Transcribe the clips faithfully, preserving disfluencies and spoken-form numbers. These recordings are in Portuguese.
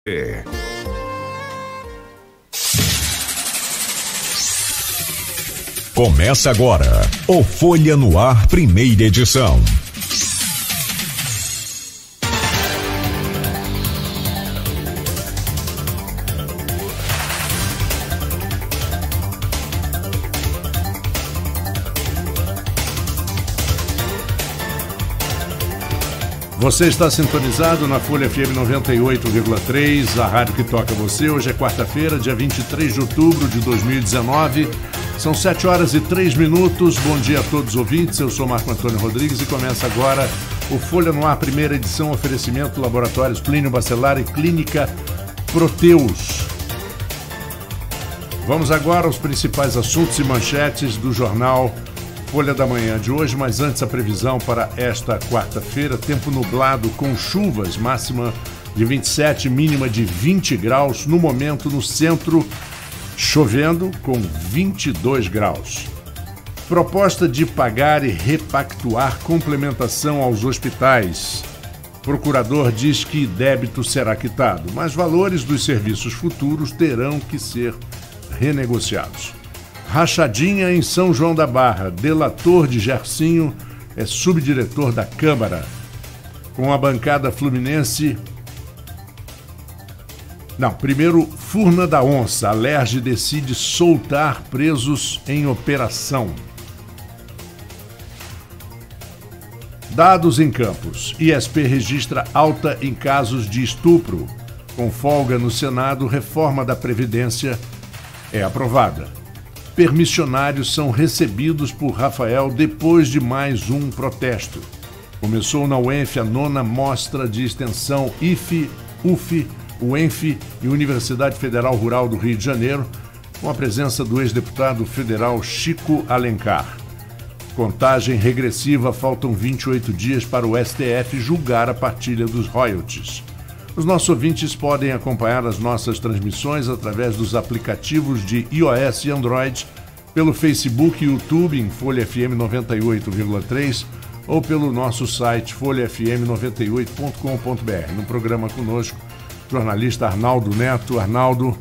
É. Começa agora o Folha no Ar, primeira edição. Você está sintonizado na Folha F M noventa e oito vírgula três, a rádio que toca você. Hoje é quarta-feira, dia vinte e três de outubro de dois mil e dezenove. São sete horas e três minutos. Bom dia a todos os ouvintes. Eu sou Marco Antônio Rodrigues e começa agora o Folha no Ar, primeira edição, oferecimento Laboratórios Plínio Bacelar e Clínica Proteus. Vamos agora aos principais assuntos e manchetes do jornal Folha da Manhã de hoje, mas antes a previsão para esta quarta-feira: tempo nublado com chuvas, máxima de vinte e sete, mínima de vinte graus. No momento, no centro, chovendo com vinte e dois graus. Proposta de pagar e repactuar complementação aos hospitais. Procurador diz que débito será quitado, mas valores dos serviços futuros terão que ser renegociados. Rachadinha em São João da Barra. Delator de Gersinho é subdiretor da Câmara. Com a bancada fluminense... Não, primeiro, Furna da Onça. A Alerj decide soltar presos em operação. Dados em Campos. I S P registra alta em casos de estupro. Com folga no Senado, reforma da Previdência é aprovada. Permissionários são recebidos por Rafael depois de mais um protesto. Começou na U E N F a nona mostra de extensão I F E, U F E, U E N F e Universidade Federal Rural do Rio de Janeiro, com a presença do ex-deputado federal Chico Alencar. Contagem regressiva, faltam vinte e oito dias para o S T F julgar a partilha dos royalties. Os nossos ouvintes podem acompanhar as nossas transmissões através dos aplicativos de iOS e Android, pelo Facebook e YouTube em Folha F M noventa e oito vírgula três ou pelo nosso site folha f m noventa e oito ponto com ponto b r. No programa conosco, jornalista Arnaldo Neto. Arnaldo,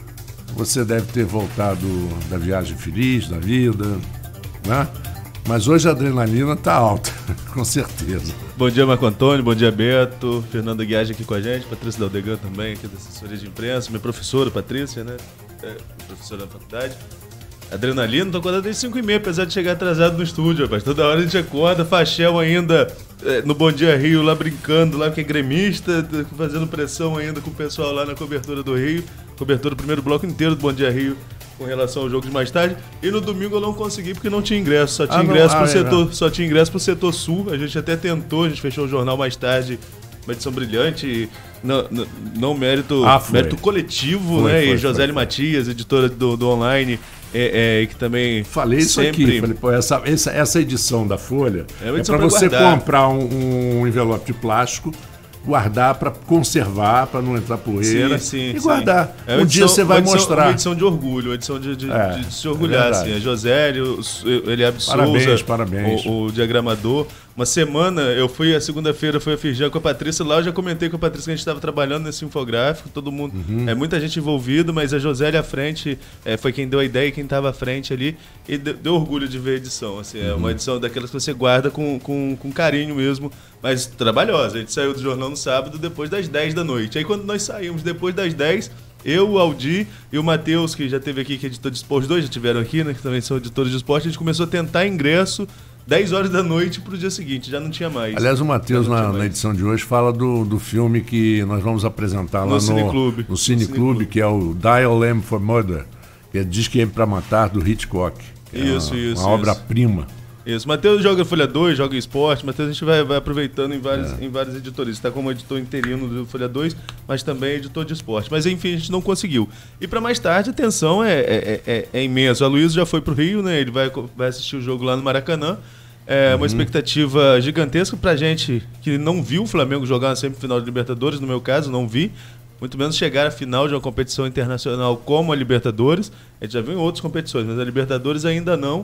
você deve ter voltado da viagem feliz, da vida, né? Mas hoje a adrenalina está alta, com certeza. Bom dia, Marco Antônio, bom dia, Beto, Fernando Guiage aqui com a gente, Patrícia Daldegan também, aqui da assessoria de imprensa, minha professora, Patrícia, né, é, professora da faculdade. Adrenalina, tô acordado desde cinco e meia, apesar de chegar atrasado no estúdio, rapaz. Toda hora a gente acorda, Fachel ainda é, no Bom Dia Rio, lá brincando, lá que é gremista, fazendo pressão ainda com o pessoal lá na cobertura do Rio, cobertura do primeiro bloco inteiro do Bom Dia Rio, com relação ao jogo de mais tarde. E no domingo eu não consegui porque não tinha ingresso, só tinha ah, ingresso pro ah, setor, é, só tinha ingresso pro setor sul. A gente até tentou, a gente fechou o jornal mais tarde, uma edição brilhante, não, não, não mérito, ah, mérito coletivo, foi, né? Foi, e Josélie Matias, editora do, do online, é, é, que também falei isso sempre... aqui, falei, pô, essa, essa, essa edição da Folha é, é para você guardar. Comprar um, um envelope de plástico, guardar para conservar, para não entrar poeira, sim, sim, e guardar. É um edição, dia você vai edição, mostrar. Uma edição de orgulho, uma edição de, de, é, de, de se orgulhar. É assim. A Josélie, o Eliabe parabéns, Souza, parabéns. O, o diagramador. Uma semana, eu fui, a segunda-feira, fui a Firjan com a Patrícia lá, eu já comentei com a Patrícia que a gente estava trabalhando nesse infográfico, todo mundo, uhum. é muita gente envolvida, mas a Josélie à frente, é, foi quem deu a ideia, quem estava à frente ali, e deu, deu orgulho de ver a edição, assim, uhum. é uma edição daquelas que você guarda com, com, com carinho mesmo, mas trabalhosa. A gente saiu do jornal no sábado depois das dez da noite, aí quando nós saímos depois das dez, eu, o Aldi e o Matheus, que já esteve aqui, que é editor de esporte, os dois já estiveram aqui, né, que também são editores de esporte, a gente começou a tentar ingresso dez horas da noite pro dia seguinte, já não tinha mais. Aliás, o Matheus, na, na edição de hoje, fala do, do filme que nós vamos apresentar lá no, no Cine Clube, no Cine Clube, que é o Dial M for Murder, que é Diz que é para Matar, do Hitchcock. Que isso, é uma, isso. Uma obra-prima. Isso. Matheus joga Folha dois, joga esporte. Matheus a gente vai, vai aproveitando em vários, é. em vários editores. Está como editor interino do Folha dois, mas também editor de esporte. Mas enfim, a gente não conseguiu. E para mais tarde, a tensão é, é, é, é imensa. O Aloysio já foi pro Rio, né? Ele vai, vai assistir o jogo lá no Maracanã. É uma uhum. expectativa gigantesca pra gente que não viu o Flamengo jogar na semifinal de Libertadores, no meu caso, não vi. Muito menos chegar à final de uma competição internacional como a Libertadores. A gente já viu em outras competições, mas a Libertadores ainda não.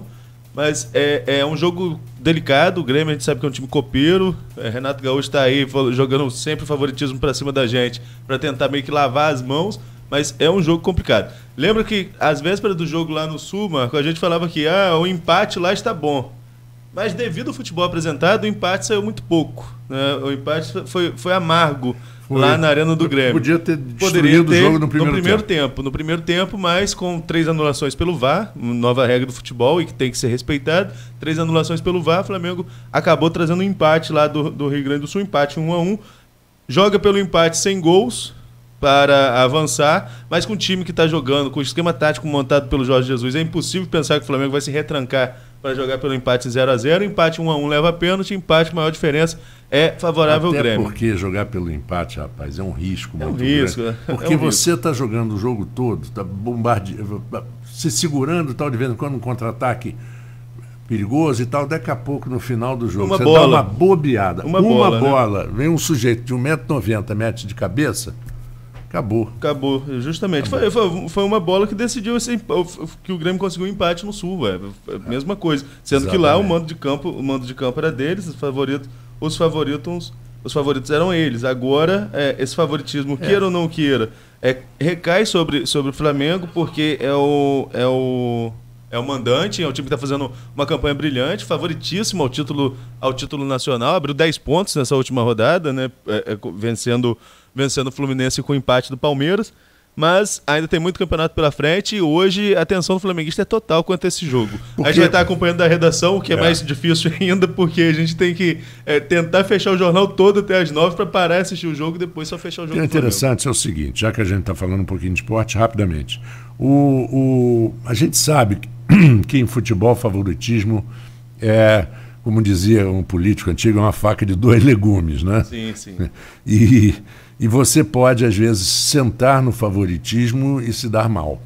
Mas é, é um jogo delicado, o Grêmio a gente sabe que é um time copeiro, é, Renato Gaúcho está aí jogando sempre favoritismo para cima da gente, para tentar meio que lavar as mãos, mas é um jogo complicado. Lembra que às vésperas do jogo lá no Sul, Marco, a gente falava que ah, o empate lá está bom, mas devido ao futebol apresentado, o empate saiu muito pouco, né? O empate foi, foi amargo. Foi. Lá na Arena do Grêmio. Podia ter destruído o jogo no primeiro, no primeiro tempo. tempo. No primeiro tempo, mas com três anulações pelo V A R, nova regra do futebol e que tem que ser respeitada. Três anulações pelo V A R, o Flamengo acabou trazendo um empate lá do, do Rio Grande do Sul, empate um a um. Joga pelo empate sem gols para avançar, mas com o time que está jogando, com o esquema tático montado pelo Jorge Jesus, é impossível pensar que o Flamengo vai se retrancar para jogar pelo empate zero a zero. Empate um a um leva pênalti, empate, maior diferença é favorável Até ao Grêmio. Porque jogar pelo empate, rapaz, é um risco é um muito risco, grande. É porque um você está jogando o jogo todo, está bombardeando, se segurando tal, de vez em quando um contra-ataque perigoso e tal, daqui a pouco no final do jogo uma você bola. dá uma bobeada. Uma, uma bola, bola né? Vem um sujeito de um metro e noventa, mete de cabeça, acabou. Acabou, justamente. Acabou. Foi, foi, foi uma bola que decidiu esse, que o Grêmio conseguiu um empate no Sul, velho. A mesma coisa. Sendo Exatamente. que lá o mando de campo, o mando de campo era deles, os favoritos, os favoritos, os favoritos eram eles. Agora, é, esse favoritismo, é. queira ou não queira, é, recai sobre, sobre o Flamengo, porque é o, é o, é o mandante, é o time que está fazendo uma campanha brilhante, favoritíssimo ao título, ao título nacional, abriu dez pontos nessa última rodada, né, é, é, vencendo vencendo o Fluminense com o empate do Palmeiras, mas ainda tem muito campeonato pela frente e hoje a atenção do flamenguista é total quanto a esse jogo. Porque... A gente vai estar acompanhando da redação, o que é, é mais difícil ainda, porque a gente tem que é, tentar fechar o jornal todo até as nove para parar e assistir o jogo e depois só fechar o jogo. O que é interessante é o seguinte, já que a gente está falando um pouquinho de esporte, rapidamente. O, o, a gente sabe que, que em futebol favoritismo é, como dizia um político antigo, é uma faca de dois legumes, né? Sim, sim. E... E você pode, às vezes, sentar no favoritismo e se dar mal.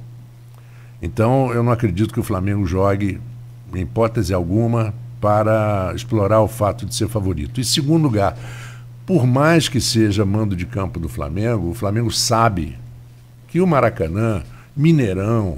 Então, eu não acredito que o Flamengo jogue, em hipótese alguma, para explorar o fato de ser favorito. E, segundo lugar, por mais que seja mando de campo do Flamengo, o Flamengo sabe que o Maracanã, Mineirão,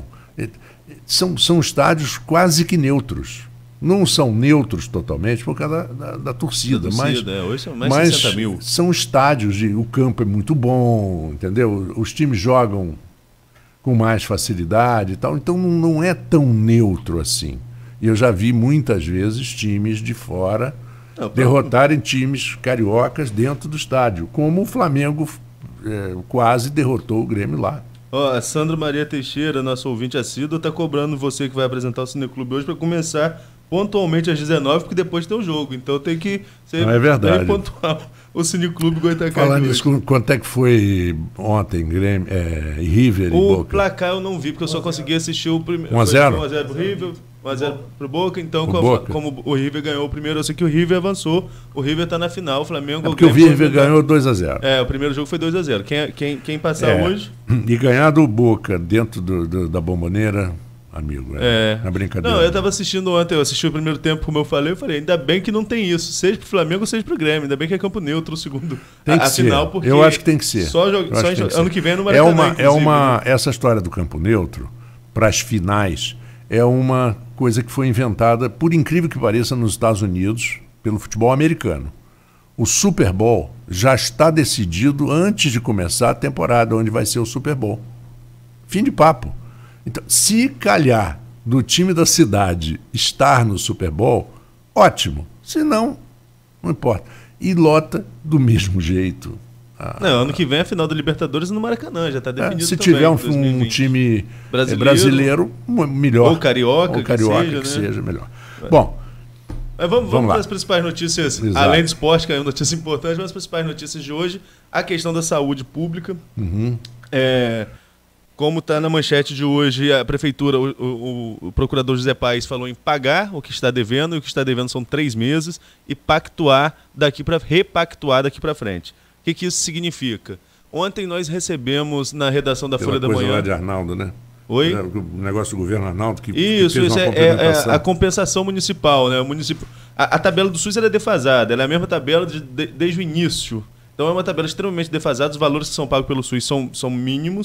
são, são estádios quase que neutros. Não são neutros totalmente por causa da, da, da torcida, da mas, torcida, é. Hoje são mais mas sessenta mil. São estádios, de, o campo é muito bom, entendeu? Os times jogam com mais facilidade e tal, então não, não é tão neutro assim. E eu já vi muitas vezes times de fora não, derrotarem times cariocas dentro do estádio, como o Flamengo é, quase derrotou o Grêmio lá. Ó, a Sandra Maria Teixeira, nosso ouvinte assíduo, está cobrando você que vai apresentar o Cineclube hoje para começar pontualmente às dezenove, porque depois tem o jogo. Então tem que ser Não é verdade. bem pontual o Cineclube Goitacazes. Falando nisso, quanto é que foi ontem, Grêmio, é, River e o Boca? O placar eu não vi, porque eu só consegui assistir o primeiro. um a zero? um a zero pro River, um a zero pro Boca. Então, o como, Boca. como o River ganhou o primeiro, eu sei que o River avançou. O River está na final, o Flamengo... É porque o River ganhou dois a zero. É, o primeiro jogo foi dois a zero. Quem, quem, quem passar é, hoje... E ganhar do Boca dentro do, do, da Bomboneira... Amigo, é, é. na brincadeira. Não, eu estava assistindo ontem, eu assisti o primeiro tempo, como eu falei, eu falei, ainda bem que não tem isso, seja pro Flamengo, seja pro Grêmio, ainda bem que é campo neutro o segundo, tem que a, a ser. final, porque eu acho que tem que ser. Só, jogo, só que em, que ano que vem é no Maracanã, é uma, é uma né? Essa história do campo neutro, para as finais, é uma coisa que foi inventada, por incrível que pareça, nos Estados Unidos, pelo futebol americano. O Super Bowl já está decidido antes de começar a temporada, onde vai ser o Super Bowl. Fim de papo. Então, se calhar do time da cidade estar no Super Bowl, ótimo. Se não, não importa. E lota do mesmo jeito. Ah, não, ano que vem é a final da Libertadores no Maracanã, já está definido é, se também, tiver um, um time brasileiro, brasileiro, melhor. Ou carioca, ou carioca que seja, que né? seja melhor. É. Bom, mas vamos, vamos, vamos para as principais notícias, Exato. Além do esporte, que é uma notícia importante, mas as principais notícias de hoje, a questão da saúde pública. Uhum. É... Como está na manchete de hoje, a prefeitura, o, o, o procurador José Paes falou em pagar o que está devendo, e o que está devendo são três meses, e pactuar daqui para repactuar daqui para frente. O que, que isso significa? Ontem nós recebemos na redação da Pela Folha da coisa Manhã. Lá de Arnaldo, né? Oi? O negócio do governo Arnaldo que Isso, que fez isso uma é, é a compensação municipal, né? O município, a, a tabela do SUS ela é defasada, ela é a mesma tabela de, de, desde o início. Então é uma tabela extremamente defasada, os valores que são pagos pelo SUS são, são mínimos.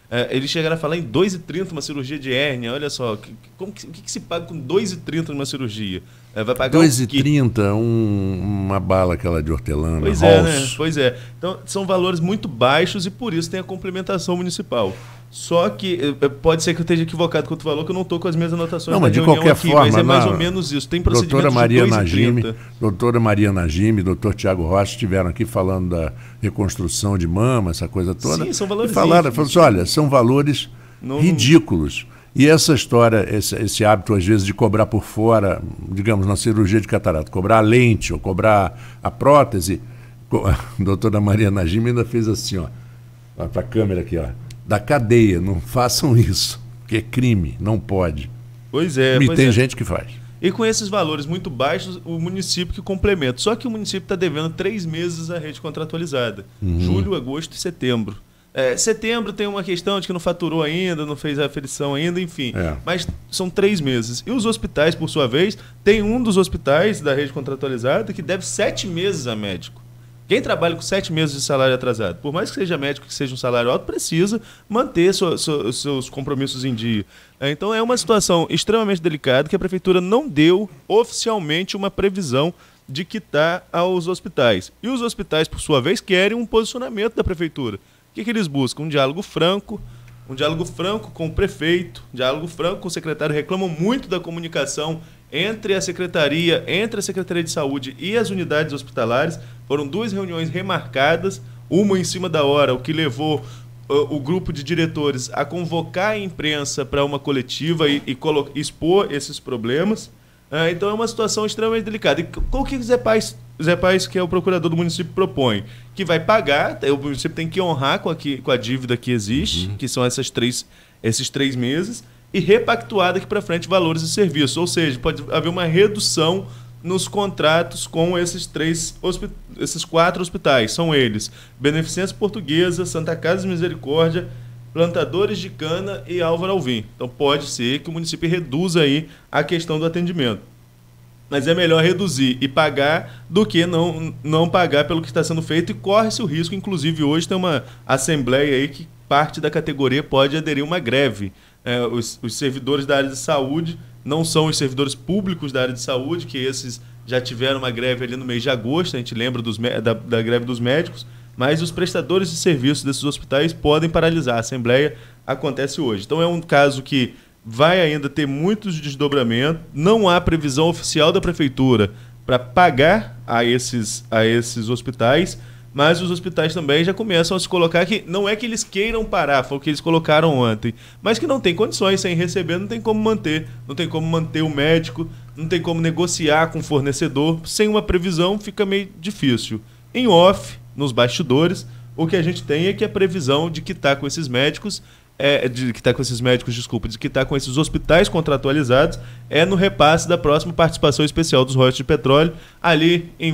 É, eles chegaram a falar em dois e trinta uma cirurgia de hérnia. Olha só, que, como que, o que, que se paga com dois e trinta numa cirurgia? É, vai pagar dois e trinta, um, uma bala aquela de hortelã. Pois é, né? Pois é. Então, são valores muito baixos e por isso tem a complementação municipal. Só que pode ser que eu esteja equivocado com o que tu falou, que eu não estou com as minhas anotações. Não, mas de qualquer aqui, forma, mas é mais não, ou menos isso. Tem procedimento doutora Maria de Najime, doutora Maria Najime, doutor Tiago Rocha estiveram aqui falando da reconstrução de mama, essa coisa toda. Sim, são valores. E falaram, falaram assim, olha, são valores não, ridículos. E essa história, esse, esse hábito, às vezes, de cobrar por fora, digamos, na cirurgia de catarata, cobrar a lente ou cobrar a prótese, a doutora Maria Najime ainda fez assim, ó, para a câmera aqui, ó, da cadeia, não façam isso, porque é crime, não pode. Pois é. E pois tem é. gente que faz. E com esses valores muito baixos, o município que complementa. Só que o município está devendo três meses a rede contratualizada. Uhum. Julho, agosto e setembro. É, setembro tem uma questão de que não faturou ainda, não fez a aferição ainda, enfim. É. Mas são três meses. E os hospitais, por sua vez, tem um dos hospitais da rede contratualizada que deve sete meses a médico. Quem trabalha com sete meses de salário atrasado, por mais que seja médico, que seja um salário alto, precisa manter so, so, seus compromissos em dia. Então é uma situação extremamente delicada que a prefeitura não deu oficialmente uma previsão de quitar aos hospitais. E os hospitais, por sua vez, querem um posicionamento da prefeitura. O que, que eles buscam? Um diálogo franco, um diálogo franco com o prefeito, um diálogo franco com o secretário. Reclamam muito da comunicação entre a Secretaria, entre a Secretaria de Saúde e as unidades hospitalares. Foram duas reuniões remarcadas, uma em cima da hora, o que levou uh, o grupo de diretores a convocar a imprensa para uma coletiva e, e expor esses problemas. Uh, então é uma situação extremamente delicada. E o que o Zé Paz, Zé Paz, que é o procurador do município, propõe? Que vai pagar, o município tem que honrar com a, que, com a dívida que existe, uhum. que são essas três, esses três meses, e repactuar daqui para frente valores de serviço. Ou seja, pode haver uma redução nos contratos com esses três, esses quatro hospitais. São eles: Beneficência Portuguesa, Santa Casa de Misericórdia, Plantadores de Cana e Álvaro Alvim. Então pode ser que o município reduza aí a questão do atendimento. Mas é melhor reduzir e pagar do que não, não pagar pelo que está sendo feito, e corre-se o risco. Inclusive hoje tem uma assembleia aí que parte da categoria pode aderir a uma greve. É, os, os servidores da área de saúde não são os servidores públicos da área de saúde, que esses já tiveram uma greve ali no mês de agosto, a gente lembra dos, da, da greve dos médicos, mas os prestadores de serviços desses hospitais podem paralisar. A assembleia acontece hoje. Então é um caso que vai ainda ter muitos desdobramentos, não há previsão oficial da prefeitura para pagar a esses, a esses hospitais, mas os hospitais também já começam a se colocar que não é que eles queiram parar, foi o que eles colocaram ontem, mas que não tem condições, sem receber não tem como manter, não tem como manter o médico, não tem como negociar com o fornecedor, sem uma previsão fica meio difícil. Em off, nos bastidores, o que a gente tem é que a previsão de quitar com esses médicos, é, de quitar com esses médicos, desculpa, de quitar com esses hospitais contratualizados, é no repasse da próxima participação especial dos royalties de petróleo, ali em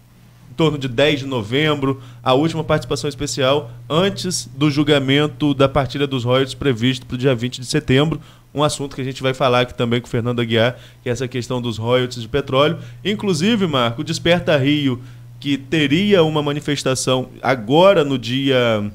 em torno de dez de novembro, a última participação especial antes do julgamento da partilha dos royalties previsto para o dia vinte de setembro, um assunto que a gente vai falar aqui também com o Fernando Aguiar, que é essa questão dos royalties de petróleo. Inclusive, Marco, o Desperta Rio, que teria uma manifestação agora no dia...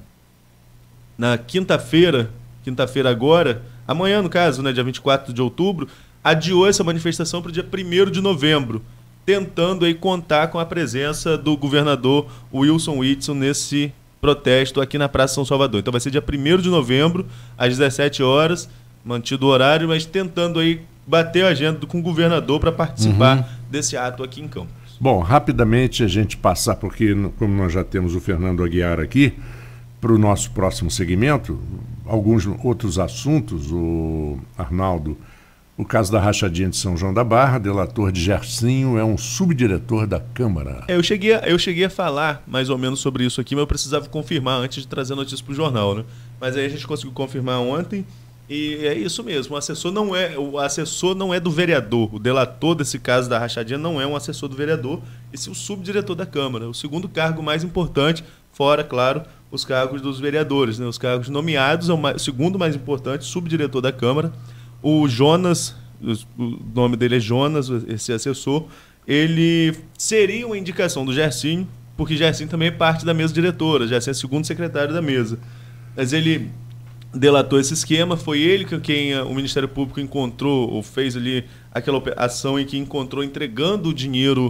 na quinta-feira, quinta-feira agora, amanhã no caso, né, dia vinte e quatro de outubro, adiou essa manifestação para o dia primeiro de novembro, tentando aí contar com a presença do governador Wilson Witzel nesse protesto aqui na Praça São Salvador. Então vai ser dia primeiro de novembro, às dezessete horas, mantido o horário, mas tentando aí bater a agenda com o governador para participar uhum. desse ato aqui em Campos. Bom, rapidamente a gente passar, porque como nós já temos o Fernando Aguiar aqui, para o nosso próximo segmento, alguns outros assuntos, o Arnaldo... O caso da rachadinha de São João da Barra, delator de Gersinho, é um subdiretor da Câmara. É, eu, cheguei a, eu cheguei a falar mais ou menos sobre isso aqui, mas eu precisava confirmar antes de trazer a notícia para o jornal, né? Mas aí a gente conseguiu confirmar ontem e é isso mesmo. O assessor não é, o assessor não é do vereador. O delator desse caso da rachadinha não é um assessor do vereador, e sim o subdiretor da Câmara. O segundo cargo mais importante, fora, claro, os cargos dos vereadores, né? Os cargos nomeados é o, mais, o segundo mais importante, subdiretor da Câmara. O Jonas, o nome dele é Jonas, esse assessor, ele seria uma indicação do Gersinho, porque Gersinho também é parte da mesa diretora, Gersinho é segundo secretário da mesa. Mas ele delatou esse esquema. Foi ele que quem o Ministério Público encontrou, ou fez ali aquela ação em que encontrou entregando o dinheiro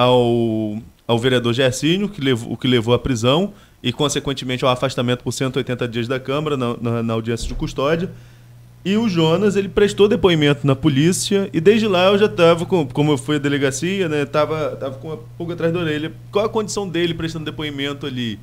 ao, ao vereador Gersinho, que levou, o que levou à prisão e, consequentemente, ao afastamento por cento e oitenta dias da Câmara na, na, na audiência de custódia. E o Jonas, ele prestou depoimento na polícia e desde lá eu já estava, como eu fui à delegacia, né, tava, tava com uma pulga atrás da orelha. Qual a condição dele prestando depoimento ali?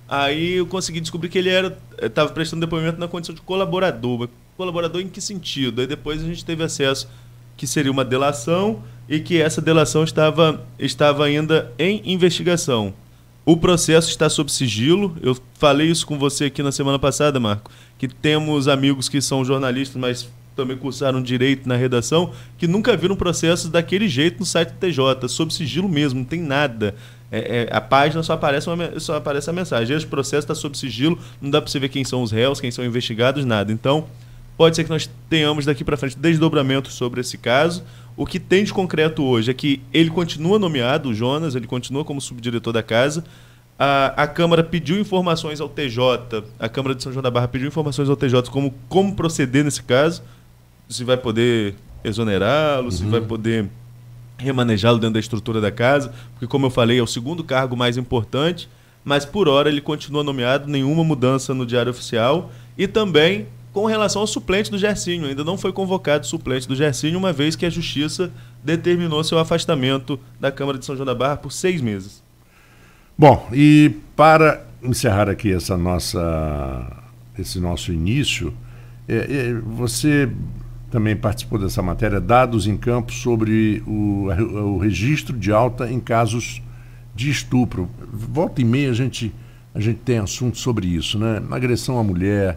Aí eu consegui descobrir que ele era estava prestando depoimento na condição de colaborador. Colaborador em que sentido? Aí depois a gente teve acesso que seria uma delação e que essa delação estava, estava ainda em investigação. O processo está sob sigilo. Eu falei isso com você aqui na semana passada, Marco, que temos amigos que são jornalistas, mas também cursaram direito na redação, que nunca viram processos daquele jeito no site do T J, sob sigilo mesmo, não tem nada. É, é, a página só aparece, uma, só aparece a mensagem. Esse processo está sob sigilo, não dá para você ver quem são os réus, quem são investigados, nada. Então, pode ser que nós tenhamos daqui para frente desdobramentos sobre esse caso. O que tem de concreto hoje é que ele continua nomeado, o Jonas, ele continua como subdiretor da casa. A, a Câmara pediu informações ao T J, a Câmara de São João da Barra pediu informações ao T J como, como proceder nesse caso, se vai poder exonerá-lo, uhum. se vai poder remanejá-lo dentro da estrutura da casa, porque, como eu falei, é o segundo cargo mais importante, mas por hora ele continua nomeado, nenhuma mudança no Diário Oficial. E também com relação ao suplente do Gersinho, ainda não foi convocado o suplente do Gersinho, uma vez que a Justiça determinou seu afastamento da Câmara de São João da Barra por seis meses. Bom, e para encerrar aqui essa nossa, esse nosso início, é, é, você também participou dessa matéria, dados em campo sobre o, o registro de alta em casos de estupro. Volta e meia a gente, a gente tem assunto sobre isso, né? Agressão à mulher,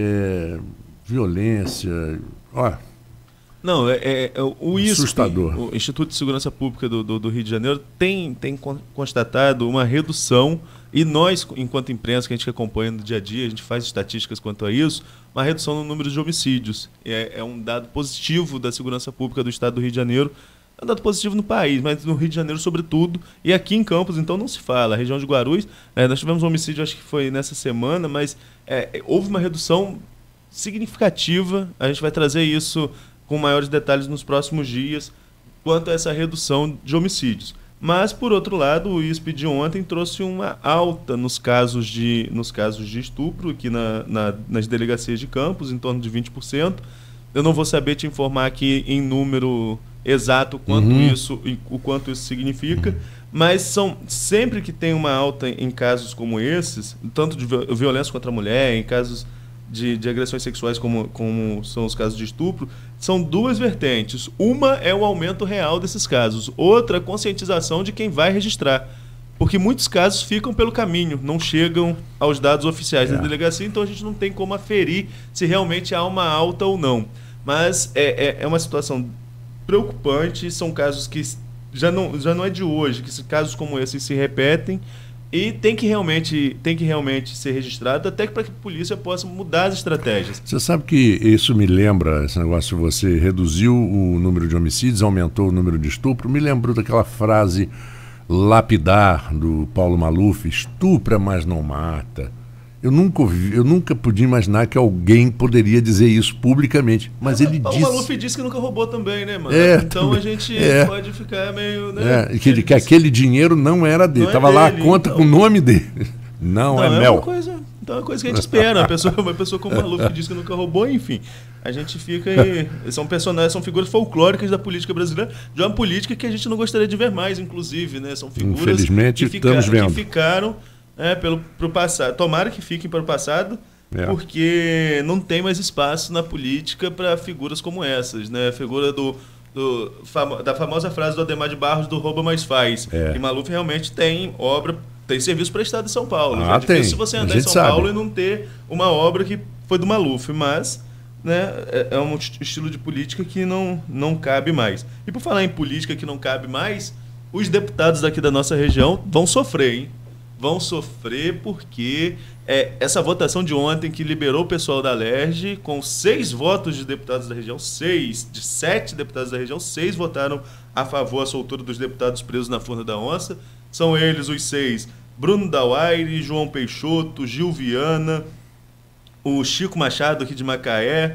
é, violência, ó. Não, é, é, é o I S P, assustador. O Instituto de Segurança Pública do, do, do Rio de Janeiro, tem, tem constatado uma redução, e nós, enquanto imprensa, que a gente acompanha no dia a dia, a gente faz estatísticas quanto a isso, uma redução no número de homicídios. É, é um dado positivo da Segurança Pública do Estado do Rio de Janeiro, é um dado positivo no país, mas no Rio de Janeiro sobretudo, e aqui em Campos, então, não se fala. A região de Guarulhos, é, nós tivemos um homicídio, acho que foi nessa semana, mas é, houve uma redução significativa. A gente vai trazer isso com maiores detalhes nos próximos dias, quanto a essa redução de homicídios. Mas, por outro lado, o I S P de ontem trouxe uma alta nos casos de, nos casos de estupro aqui na, na, nas delegacias de Campos, em torno de vinte por cento. Eu não vou saber te informar aqui em número exato quanto uhum. isso, o quanto isso significa, mas são, sempre que tem uma alta em casos como esses, tanto de violência contra a mulher, em casos De, de agressões sexuais, como, como são os casos de estupro, são duas vertentes. Uma é o aumento real desses casos, outra a conscientização de quem vai registrar, porque muitos casos ficam pelo caminho, não chegam aos dados oficiais é. da delegacia, então a gente não tem como aferir se realmente há uma alta ou não. Mas é, é, é uma situação preocupante, são casos que já não, já não é de hoje, que casos como esse se repetem. E tem que realmente, tem que realmente ser registrado, até para que a polícia possa mudar as estratégias. Você sabe que isso me lembra, esse negócio de você reduziu o número de homicídios, aumentou o número de estupro, me lembrou daquela frase lapidar do Paulo Maluf, estupra, mas não mata. Eu nunca ouvi, eu nunca podia imaginar que alguém poderia dizer isso publicamente, mas é, ele Paulo disse... Paulo Maluf disse que nunca roubou também, né, mano? É, então também. a gente é. pode ficar meio... Né? É, que, que aquele dinheiro não era dele, estava é lá a conta então... com o nome dele. Não, não é, é mel. Uma coisa, então é uma coisa que a gente espera, uma pessoa, uma pessoa como o Maluf que diz que nunca roubou, enfim. A gente fica aí... São personagens, são figuras folclóricas da política brasileira, de uma política que a gente não gostaria de ver mais, inclusive, né? São figuras Infelizmente, que, fica, estamos vendo. que ficaram... É, pelo, pro passado. Tomara que fiquem para o passado, é. porque não tem mais espaço na política para figuras como essas, né? A figura do, do, famo, da famosa frase do Ademar de Barros do rouba mais faz. É. E Maluf realmente tem obra, tem serviço prestado em São Paulo. Ah, é difícil tem. se você andar em São sabe. Paulo e não ter uma obra que foi do Maluf, mas né, é, é um estilo de política que não, não cabe mais. E por falar em política que não cabe mais, os deputados daqui da nossa região vão sofrer, hein? Vão sofrer porque é, essa votação de ontem que liberou o pessoal da Alerj, com seis votos de deputados da região, seis, de sete deputados da região, seis votaram a favor da soltura dos deputados presos na Furna da Onça. São eles os seis: Bruno Dauaire, João Peixoto, Gil Viana, o Chico Machado aqui de Macaé,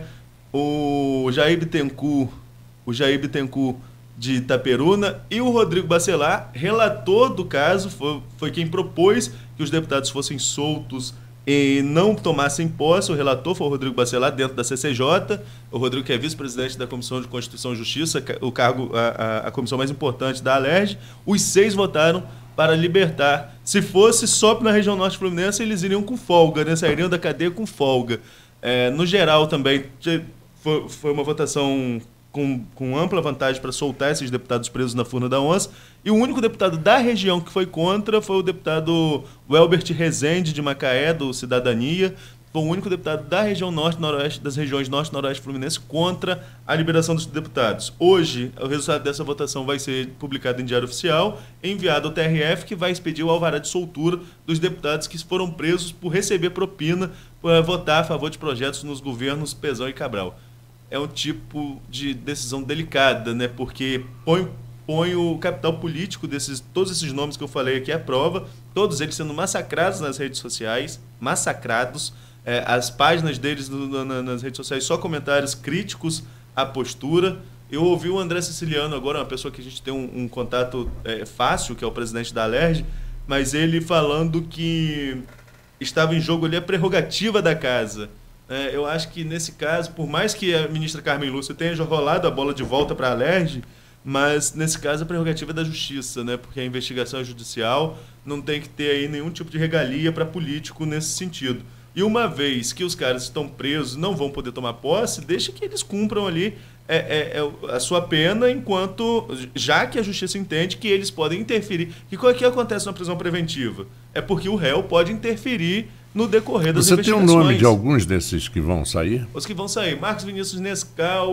o Jair Bittencourt, o Jair Bittencourt de Itaperuna e o Rodrigo Bacelar, relator do caso, foi, foi quem propôs que os deputados fossem soltos e não tomassem posse. O relator foi o Rodrigo Bacelar, dentro da C C J. O Rodrigo, que é vice-presidente da Comissão de Constituição e Justiça, o cargo, a, a, a comissão mais importante da Alerj. Os seis votaram para libertar. Se fosse só na região norte fluminense, eles iriam com folga, né? Sairiam da cadeia com folga. É, no geral também foi, foi uma votação com, com ampla vantagem para soltar esses deputados presos na Furna da Onça. E o único deputado da região que foi contra foi o deputado Welbert Rezende, de Macaé, do Cidadania. Foi o único deputado da região norte, noroeste, das regiões norte e noroeste fluminense contra a liberação dos deputados. Hoje, o resultado dessa votação vai ser publicado em Diário Oficial, enviado ao T R F, que vai expedir o alvará de soltura dos deputados que foram presos por receber propina para votar a favor de projetos nos governos Pezão e Cabral. É um tipo de decisão delicada, né? Porque põe, põe o capital político desses, todos esses nomes que eu falei aqui à prova, todos eles sendo massacrados nas redes sociais, massacrados. É, as páginas deles no, no, nas redes sociais, só comentários críticos à postura. Eu ouvi o André Siciliano agora, uma pessoa que a gente tem um, um contato é, fácil, que é o presidente da Alerj, mas ele falando que estava em jogo ali a prerrogativa da casa. É, eu acho que nesse caso, por mais que a ministra Carmen Lúcia tenha rolado a bola de volta para a Alerj, mas nesse caso a prerrogativa é da justiça, né? Porque a investigação é judicial, não tem que ter aí nenhum tipo de regalia para político nesse sentido. E uma vez que os caras estão presos, não vão poder tomar posse, deixa que eles cumpram ali é, é, é a sua pena, enquanto, já que a justiça entende que eles podem interferir. E o que acontece na prisão preventiva? É porque o réu pode interferir no decorrer das Você investigações. Você tem o nome de alguns desses que vão sair? Os que vão sair. Marcos Vinícius Nescau,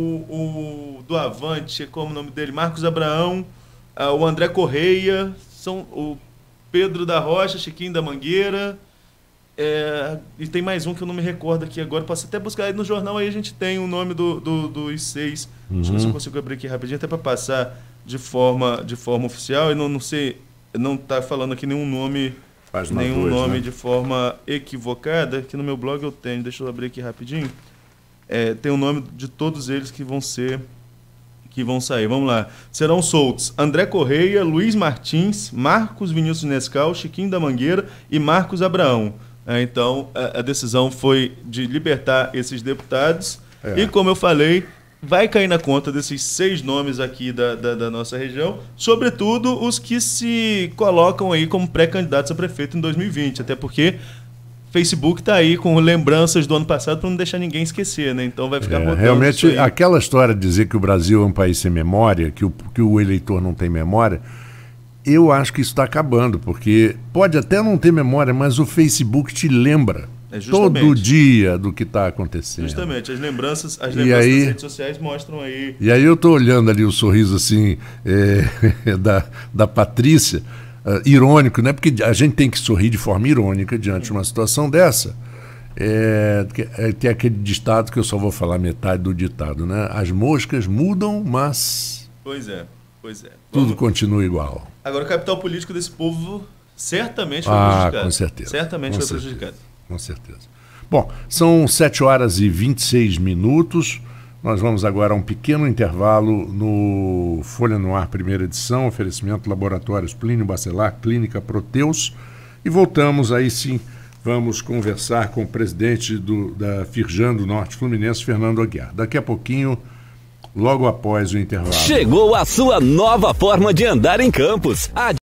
o, o do Avante, como o nome dele? Marcos Abraão, uh, o André Correia, são o Pedro da Rocha, Chiquinho da Mangueira... É, e tem mais um que eu não me recordo aqui agora, posso até buscar aí no jornal, aí a gente tem o nome do, do, dos seis. Uhum. Deixa eu ver se eu consigo abrir aqui rapidinho, até para passar de forma, de forma oficial, e não, não sei, não está falando aqui nenhum nome, nenhum dois, nome né? de forma equivocada. Aqui no meu blog eu tenho, deixa eu abrir aqui rapidinho. É, tem o nome de todos eles que vão ser, que vão sair. Vamos lá. Serão soltos André Correia, Luiz Martins, Marcos Vinícius Nescau, Chiquinho da Mangueira e Marcos Abraão. É, então, a, a decisão foi de libertar esses deputados. É. E, como eu falei, vai cair na conta desses seis nomes aqui da, da, da nossa região, sobretudo os que se colocam aí como pré-candidatos a prefeito em dois mil e vinte, até porque Facebook está aí com lembranças do ano passado para não deixar ninguém esquecer, né? Então vai ficar é, realmente, aquela história de dizer que o Brasil é um país sem memória, que o, que o eleitor não tem memória, eu acho que isso está acabando, porque pode até não ter memória, mas o Facebook te lembra é todo dia do que está acontecendo. Justamente, as lembranças, as lembranças aí, das redes sociais mostram aí... E aí eu estou olhando ali o sorriso assim é, da, da Patrícia, uh, irônico, né? Porque a gente tem que sorrir de forma irônica diante de uma situação dessa. É, é, tem aquele ditado que eu só vou falar metade do ditado, né? As moscas mudam, mas... Pois é, pois é. Tudo Vamos... continua igual. Agora, o capital político desse povo certamente foi ah, prejudicado. Com certeza. Certamente com foi certeza, prejudicado. Com certeza. Bom, são sete horas e vinte e seis minutos. Nós vamos agora a um pequeno intervalo no Folha no Ar, primeira edição, oferecimento Laboratórios Plínio Bacelar, Clínica Proteus. E voltamos, aí sim, vamos conversar com o presidente do, da Firjan do Norte Fluminense, Fernando Aguiar. Daqui a pouquinho, logo após o intervalo. Chegou a sua nova forma de andar em Campos. A